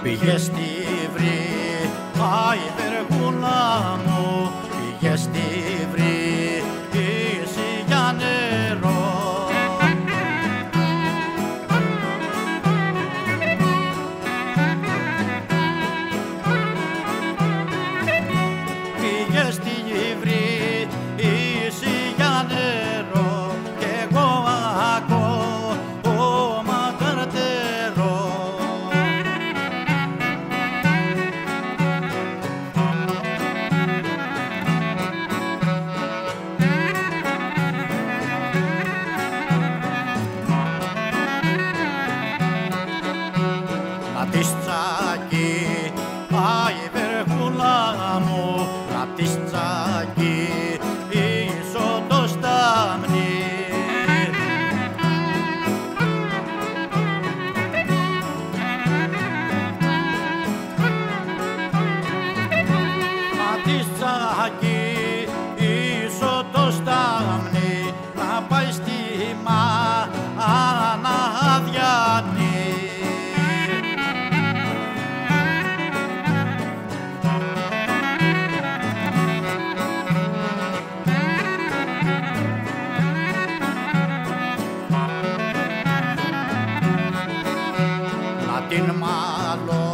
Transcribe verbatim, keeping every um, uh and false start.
Πήγε στη βρύ, άι βεργούλα μου, πήγε στη βρύ, ίση για νερό. Πήγε στη βρύ, ίση για νερό, κι εγώ ακόμα καρτερώ. Να της τσακεί, άι βεργούλα μου, να της τσακεί, ίσο το στάμνι. Να της τσακεί, ίσο το στάμνι, να πάει στη Αναδιάννη. Να την μάλλον